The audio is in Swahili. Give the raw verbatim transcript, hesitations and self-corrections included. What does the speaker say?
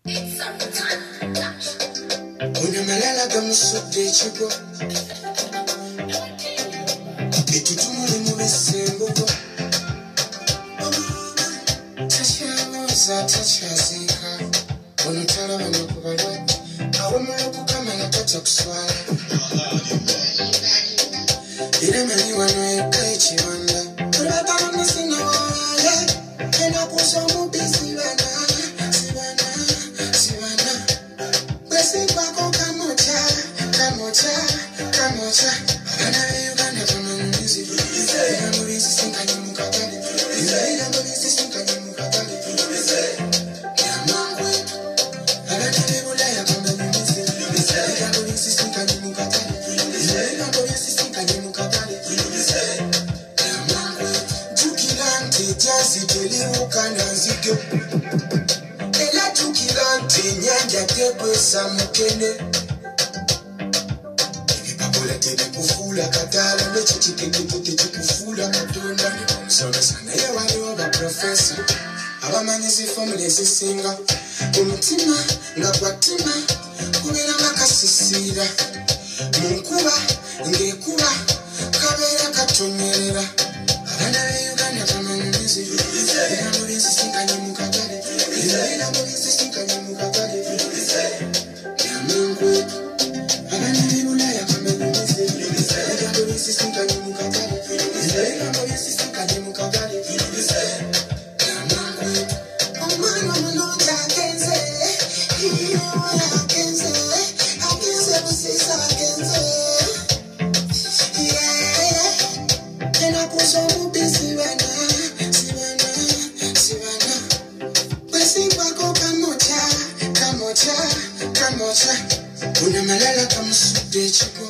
Una malala gamusudde ekigo etutumule mu bisembugo takyalooza takyaziika ono talabana ku balwadde awomala okukamala tajja kuswala era manyi wano eka ekibanda olwagamusinawaaye enakuza omubbi zibana zibana zibana bwesikwako kamoca kamoca kamoca abaana b'Uganda bamanyizi ebigambo bizisinkanye mu katale ebigambo bizisinkanye mu katale yamangu abaana b'e Bulaaya bamanyizi ebigambo bizisinkanye mu katale ebigambo bizisinkanye mu katale yamangu jjukira nti ejjazi teriwuka na nzige era jjukira nti ennyanja tekwesa mukene tebikufuula kataala nekyo kitegeke tekikufuula katonda omusomesa naye waliwo baprofesa abamanyiza fomula ezisinga omutima nga gwatima kubeera nga kasisiira mu nkuba ng'ekuba kabeera katonyerera abaana b'Uganda bamanyizi ebigambo bizisinkanye mu katale ebigambo bizisinkanye mu katale yamangu abaana b'e Bulaaya Sisinkanye mu katale, ebigambo bisisinkanye mu katale. Omwana omulungi agenze, agenze, agenze busisa agenze. Enakuza omubbi zibana, zibana, zibana. Bwesikwako kamoca, kamoca, kamoca. Una malala kamusudde ekigo